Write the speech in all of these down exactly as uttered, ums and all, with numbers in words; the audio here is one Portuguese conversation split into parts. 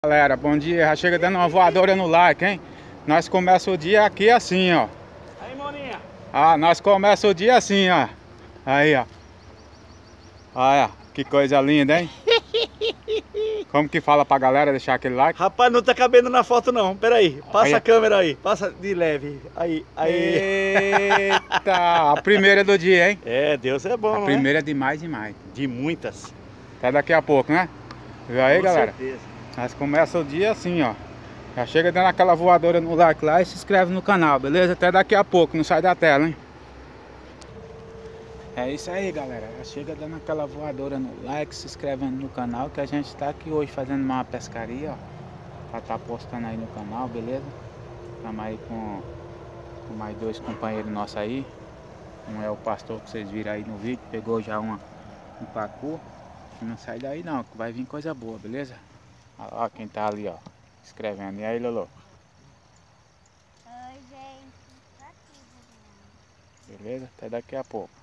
Galera, bom dia, já chega dando uma voadora no like, hein? Nós começamos o dia aqui assim, ó. Aí, Moninha. Ah, nós começamos o dia assim, ó. Aí, ó. Olha, que coisa linda, hein? Como que fala pra galera deixar aquele like? Rapaz, não tá cabendo na foto não, pera aí. Passa Olha. a câmera aí, passa de leve. Aí, aí. Eita, a primeira do dia, hein? É, Deus é bom, A não primeira é de mais e mais. é? De muitas. Até daqui a pouco, né? Viu aí, Com galera? certeza. Nós começamos o dia assim, ó. Já chega dando aquela voadora no like lá e se inscreve no canal, beleza? Até daqui a pouco, não sai da tela, hein? É isso aí, galera. Já chega dando aquela voadora no like, se inscrevendo no canal, que a gente tá aqui hoje fazendo uma pescaria, ó. Pra tá postando aí no canal, beleza? Estamos aí com, com mais dois companheiros nossos aí. Um é o pastor que vocês viram aí no vídeo, pegou já uma, um pacu. Não sai daí não, que vai vir coisa boa, beleza? Olha lá quem tá ali, ó, escrevendo. E aí, Lolo? Oi, gente. Tô aqui, Beleza? Até daqui a pouco.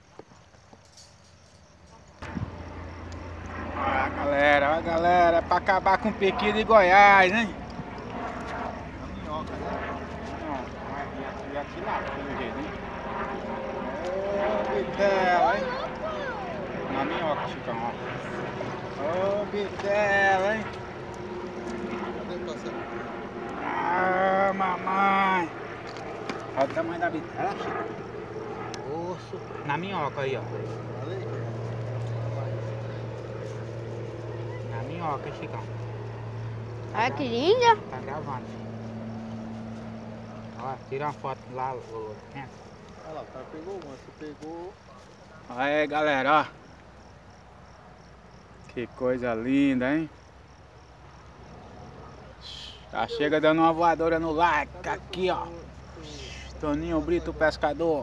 Olha, galera, olha, galera, é pra acabar com o pequi de Goiás, hein? A minhoca, né? Não, vai ia tirar, pelo jeito, hein? Ô, bitela, hein? Na minhoca, Chicão, ó. Ô, bitela, hein? Ah, mamãe. Olha o tamanho da bitela, Chico. Osso. Na minhoca aí, ó. Na minhoca, Chicão. olha que linda. Tá gravando. Ó, tira uma foto lá, Lolo. Olha lá, o cara pegou uma, você pegou. Olha aí, galera, ó. Que coisa linda, hein? Já chega dando uma voadora no like, aqui, ó. Toninho Brito Pescador.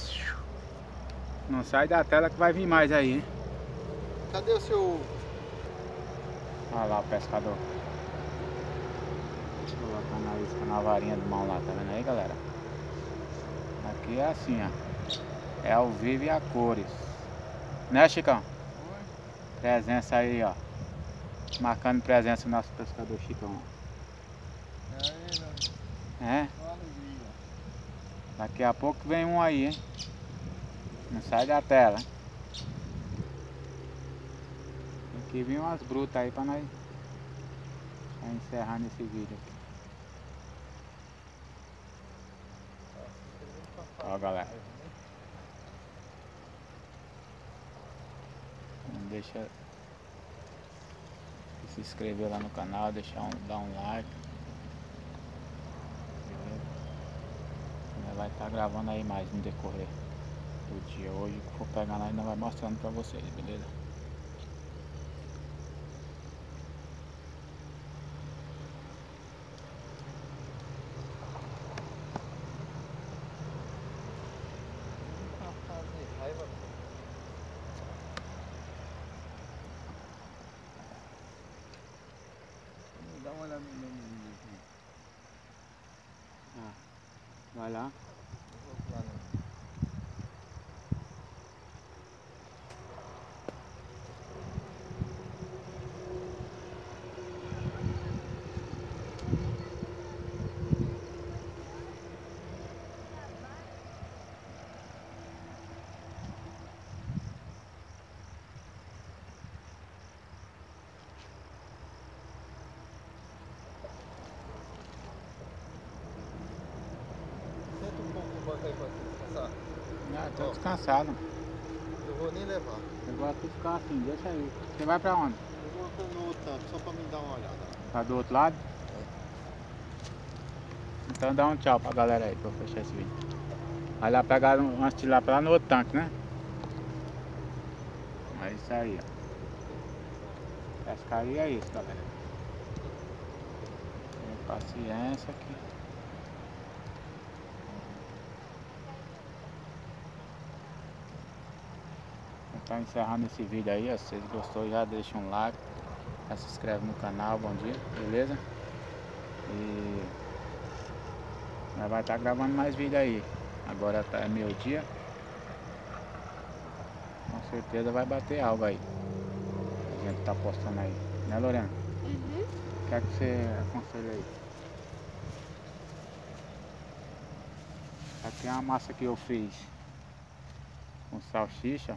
Não sai da tela que vai vir mais aí, hein? Cadê o seu. Olha lá o pescador. Colocando a isca na varinha de mão lá, tá vendo aí, galera? Aqui é assim, ó. É ao vivo e a cores. Né, Chicão? Presença aí, ó. Marcando presença do nosso pescador Chicão. É? Daqui a pouco vem um aí, hein? Não sai da tela. Tem que vir umas brutas aí pra nós pra encerrar nesse vídeo aqui. Ó, galera. Não deixa de se inscrever lá no canal, deixar um, dar um like. Vai estar gravando aí mais no decorrer do dia. Hoje, que for pegar lá, ainda vai mostrando pra vocês, beleza? Dá uma olhada no menino aqui. Ah, vai lá. Senta um pouco no banco aí pra descansar. Ah, tô descansado. Eu vou nem levar. Eu gosto de ficar assim, deixa aí. Você vai pra onde? Eu vou no outro tanto, só pra me dar uma olhada. Tá do outro lado? Então dá um tchau pra galera aí pra eu fechar esse vídeo. Vai lá pegar umas tilápia lá no outro tanque, né? É isso aí, ó. Pescaria é isso, galera. Tenha paciência aqui. Então encerrando esse vídeo aí, ó. Se vocês gostou, já deixa um like, já se inscreve no canal, bom dia, beleza? E nós vai estar gravando mais vídeo aí. Agora tá, é meio dia. Com certeza vai bater algo aí. A gente tá postando aí, né, Lorena? Uhum. que é que você aconselha aí? Aqui é uma massa que eu fiz com salsicha.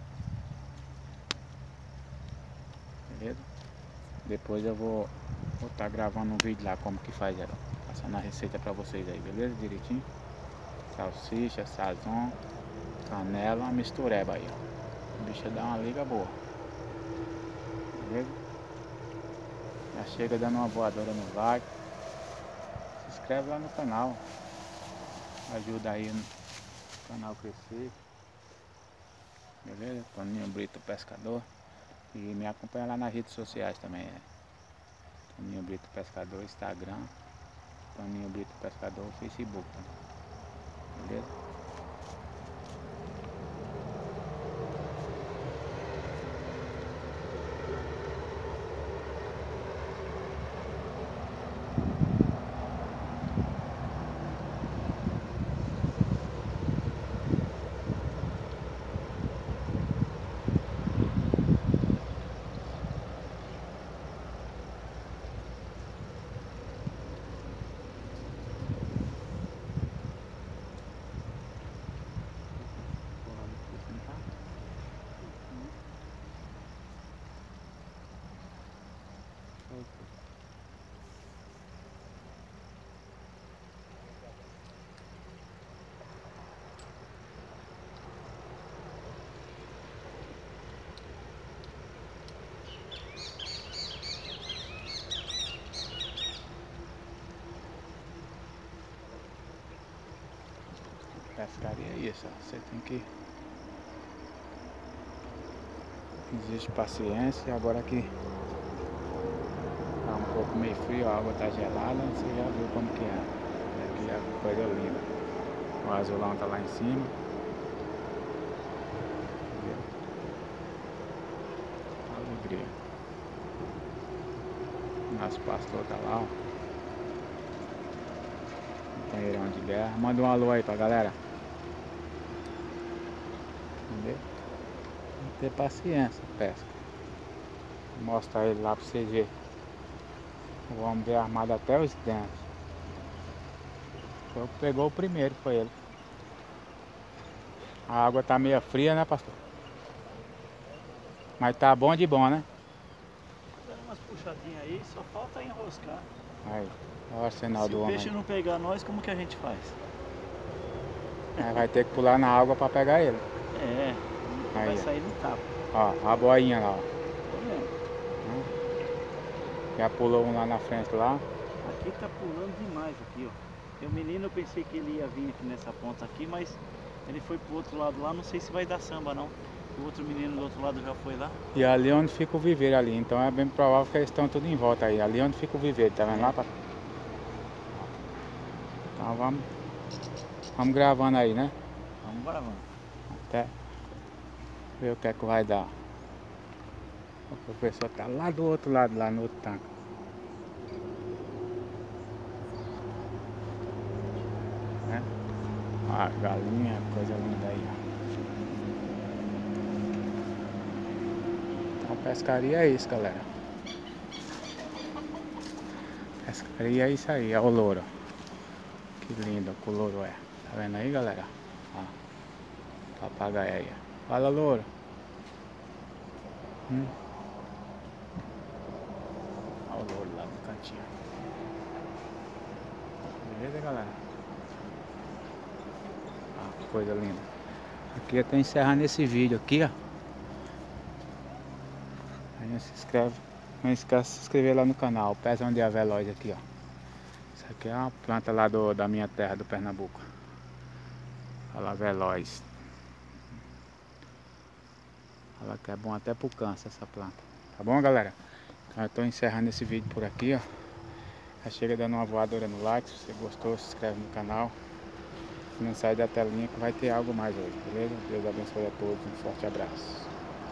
Beleza? Depois eu vou estar tá gravando um vídeo lá como que faz ela. Passando a receita pra vocês aí, beleza? Direitinho. Salsicha, sazon, canela, uma mistureba aí, ó. O bicho dá uma liga boa. Beleza? Já chega dando uma voadora no like. Se inscreve lá no canal. Ajuda aí no canal crescer. Beleza? Toninho Brito Pescador. E me acompanha lá nas redes sociais também. É Toninho Brito Pescador, Instagram. Toninho Brito Pescador, Facebook. Tá? Beleza? Pescaria é isso, ó. Você tem que... Existe paciência. Agora que tá um pouco meio frio, a água tá gelada, você já viu como que é. Aqui é coisa linda. O azulão tá lá em cima. Alegria. Nosso pastor tá lá, ó. Banheirão de guerra. Manda um alô aí pra galera. Entendeu? Tem que ter paciência, pesca. Vou mostrar ele lá pra vocês verem. O homem veio armado até os dentes. Foi o que pegou o primeiro, foi ele. A água tá meio fria, né, pastor? Mas tá bom de bom, né? Dando umas puxadinhas aí, só falta enroscar. Aí, olha o sinal Se do o homem. peixe não pegar nós, como que a gente faz? Aí vai ter que pular na água pra pegar ele. É, Aí, vai ó. sair no tapa. Ó, a boinha lá, ó. Tá vendo? Já pulou um lá na frente lá. Aqui tá pulando demais aqui, ó. E o menino, eu pensei que ele ia vir aqui nessa ponta aqui, mas ele foi pro outro lado lá, não sei se vai dar samba não. O outro menino do outro lado já foi lá. E ali onde fica o viveiro ali, então é bem provável que eles estão tudo em volta aí. Ali onde fica o viveiro, tá vendo lá? Pra... Então vamos, vamos gravando aí, né? Vamos gravando. Até ver o que é que vai dar. O professor tá lá do outro lado, lá no outro tanque. Né? Ó, a galinha, coisa linda aí, ó. Então pescaria é isso, galera. Pescaria é isso aí, é o louro. Que lindo que o louro é. Tá vendo aí, galera? Ó, papagaio aí. Fala, louro. Hum. Olha o louro lá no cantinho. Beleza, galera? Ó, que coisa linda. Aqui eu tô encerrando esse vídeo aqui, ó. Aí se inscreve. Não esquece de se inscrever lá no canal. Pezão de Aveloz aqui, ó. Isso aqui é uma planta lá do, da minha terra, do Pernambuco. Olha lá, veloz. Olha que é bom até pro câncer essa planta. Tá bom, galera? Então eu tô encerrando esse vídeo por aqui, ó. Já chega dando uma voadora no like. Se você gostou, se inscreve no canal. Não sai da telinha que vai ter algo mais hoje, beleza? Deus abençoe a todos. Um forte abraço.